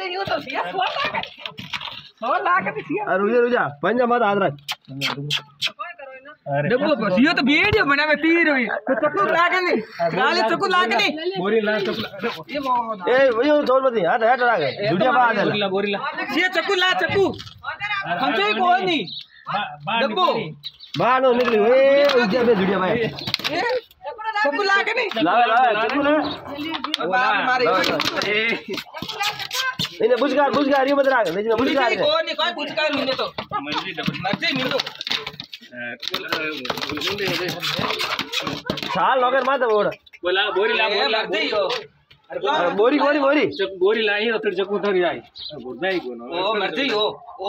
ते यूं तो सिया 100 लाख सिया रुजा पंजा मत हाथ रख देखो बस ये तो वीडियो बना में पी रही तो चक्कू लागे नहीं गाली चक्कू लागे नहीं बोरी ला चक्कू ये वो छोड़ मत हाथ हट रहा है जुड़िया बात है बोरी ला ये चक्कू ला चक्कू हमसे कोई नहीं देखो बाहर नो निकली ए उधर पे जुड़िया भाई चक्कू लागे नहीं ला चक्कू ले मारे नहीं बुझगार ये मत रहा नहीं बुझगार कोई नहीं कोई बुझगार मिले तो मर्जी मिल तो साल लोगर मत बोल बोला बोरी ला बोरी बोरी लाई तो फिर चक्कू थोड़ी आई बुझाई को ना ओ मर्जी हो ओ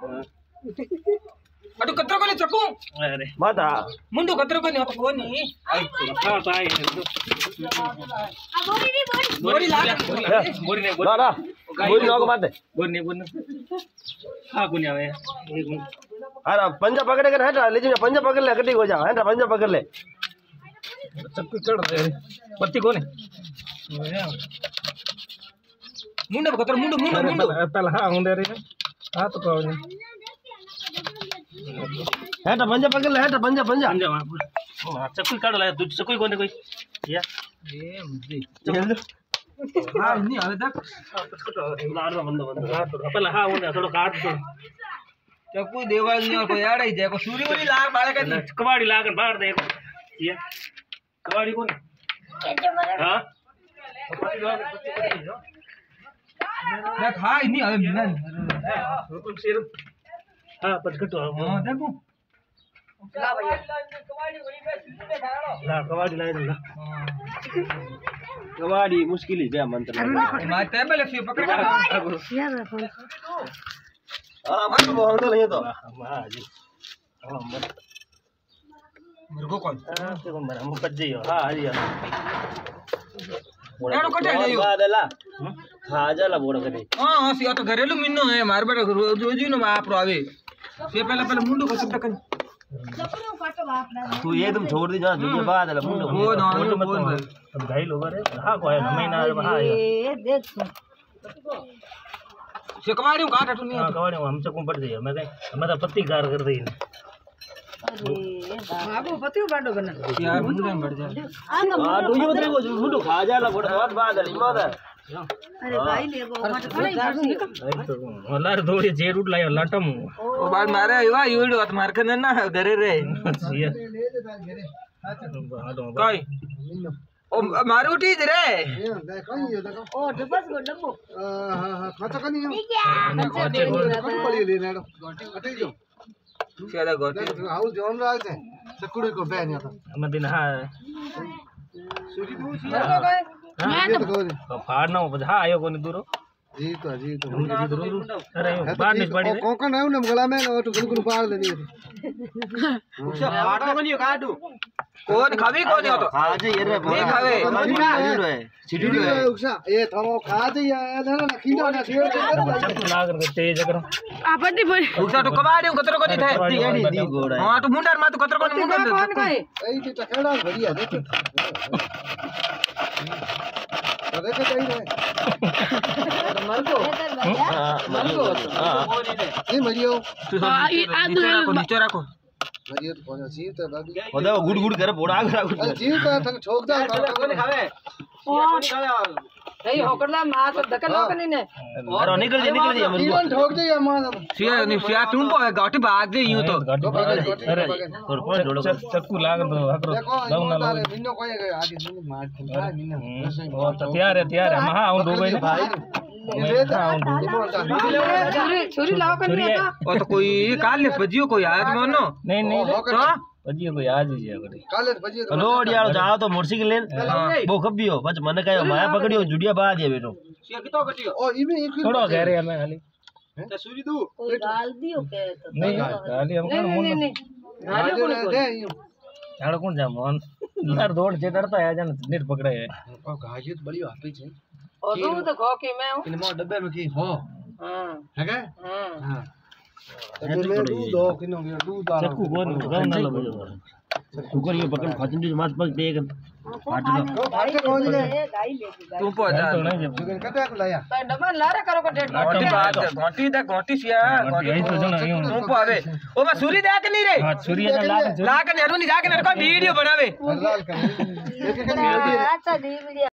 अटू कतरो कोनी चक्कू अरे मत मुंडू कतरो कोनी तो कोनी हां तो आई बोरी ला बोरी नहीं ना बोरी लोग मत बोरी नहीं हां कोनी आवे अरे पंजा पकड़े कर हटा ले पंजा पकड़ ले कटी हो जा हटा पंजा पकड़ ले चक्कू चढ़ दे पत्ती कोने मुंडू कतरो मुंडू पहले हां होंदे रे हां तो को हटा पंजा पकड़ ले हटा पंजा चक्कू काढ ला तू चक्कू कोने कोई या ए मुझे हां नहीं आवे तक लार बंद पहले हां होंदे थोड़ा काट दो चक्कू देवाल नहीं को यार ही देखो सूरी वाली लाग बाले का कबाड़ी लाकर बाहर दे ये कबाड़ी कौन हां देख हां नहीं आवे मिलन रुक सिर हां पटकट हां देखो ला भैया कबाड़ी वही पे सीधे धारो ला कबाड़ी लाई ला कबाड़ी मुश्किल है बे मंत्र मार टेबल से पकड़ के यार हां मत बोल तो नहीं तो हां जी हां मत मेरे को कौन हां से कौन बना मुझ जी हां जी यारो कटे ले यो बादला खाजा ला बोड़ कटे हां से तो घरेलू मिन्नो है मार बेटा रोज न आप आवे से पहले मुंडू को सब तक तू ये तुम छोड़ दी जा जुड़िया बादला मुंडू वो ना बोल अब घाई लोग रे हां को है महीना हां ए देख से कमाड़ी काट हटू नहीं हां कबाड़ी हम से कौन पड़ जाए मैं तो पत्ती कार कर दई अरे बाबू पतियो बाडो बना यार मुंडू में बढ़ जा हां तू ये बता को मुंडू खाजा ला बोड़ बात बादल मत अरे भाई ले वो मत खड़े लार थोड़ी जेर उठ लायो लटम ओ बार मारे आयो यूड बात मार के ना घरे रे कोई ओ मारू उठी रे ओ डबस गो डब्बो हां खाता कनी सीधा गोटी हाउस जोन रहा है चकुड़ी को बहन या मदिन हां सूरी दू फाड़ ना हां आयो कोनी दूरो जी तो अरे बाहर नहीं पड़ी कोकन आयो ना गला में तो गुलगुल पार लेनी उसे फाड़ा बनियो काटू कौन खावी कौन है तो खाजे ये रे नहीं खावे छिड़ी है उसा ए थमो खा दे यार ना खींचो ना चक्कू ला कर तेज करो आपत्ति बोल उसा तो कबाड़ी कतरो कोनी थे एडी दी गोड़ा हां तो मुंडार मा तो कतरो कोनी मुंडार कौन कोई ए जी टकेड़ा बढ़िया देख अरे के चाहिए मर को नहीं मरियो नीचे रखो मरियो तो कौन सी तो बाबी ओदा गुड़ करे बोड़ा आगरा गुड़ जी तो थक ठोक दे कोने खावे नहीं होकरला मां तो धक्का लोकनी ने अरे निकल जा मर जीवन ठोक दे या मां सिया नहीं सिया तुम को गाटी भाग दे यूं तो अरे और कौन जोड़ो चक्कू लाग दो हकरो देखो मिन्नो कोई आगे मिन्नो मार खा मिन्नो ओ तो तैयार है हां उन दो भाई भाई छुरी लाओ कनी आता ओ तो कोई काल ने बजियो कोई आया मानो नहीं तो बजियो कोई आज ही है काले बजी रोड यार जाओ तो मोटरसाइकिल लेन वो कबियो बच मन कयो माया पकड़ियो जुड़िया बा दिया बेटो सिया कितो कटियो ओ इमे एक थोड़ा कह रहे हैं मैं खाली ते सूरी दू कोई डाल दियो के तो नहीं खाली हम कौन मुंड नहीं डालो कौन दे झाड़ कौन जा मोहन यार दौड़ जे डरता है जन नेट पकड़े है ओ गाजी तो बड़ी हाथी छे ओ तू तो खो के मैं हूं इन मो डब्बे में की हो हां है के हां तो मैं दूध दो किनो दूध डालो चक्कू कौन गाँव ना लो शुक्र ये पकड़ खाचन जो मास पक देगा फाट दो गाई लेगी तू पहुंचा कते को लाया तो डबल लारे करो को डेट घोटी बात घोटी सिया यही तो जण यो तू पावे ओ मैं सूरी देख नहीं रे हां सूर्य ने लाग ला के नेहरू नहीं जाके नेर को वीडियो बनावे लाल कर एक एक अच्छा दी वीडियो